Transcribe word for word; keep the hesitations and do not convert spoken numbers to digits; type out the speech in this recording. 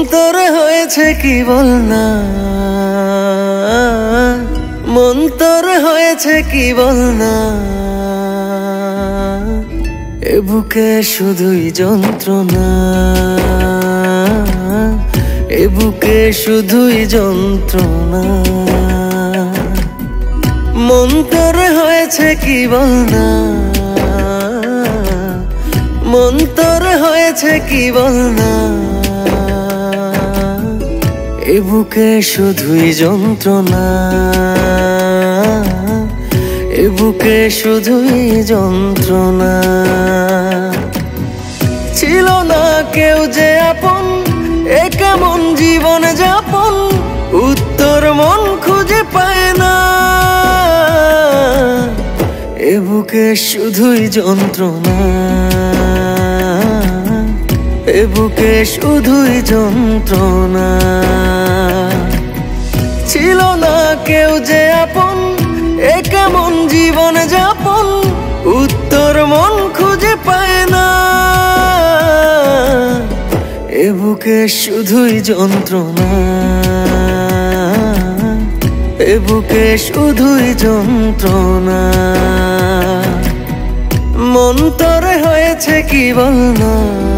তোরে হয়েছে কি বল না, মন তোরে হয়েছে কি বল না। এ বুকে শুধুই যন্ত্রণা, এ বুকে শুধুই যন্ত্রণা। মন তোরে হয়েছে কি বল না, মন তোরে হয়েছে কি বল না। এ বুকে শুধুই যন্ত্রণা, এ বুকে শুধুই যন্ত্রণা। ছিল না কেউ যে আপন, এ কেমন জীবন যাপন, উত্তর মন খুঁজে পায় না। এ বুকে শুধুই যন্ত্রণা, এ বুকে শুধুই যন্ত্রণা। ছিল না কেউ যে আপন, এ কেমন জীবন যাপন, উত্তর মন খুঁজে পায় না। এ বুকে শুধুই যন্ত্রণা, এ বুকে শুধুই যন্ত্রণা। মন তোরে হয়েছে কি বল না।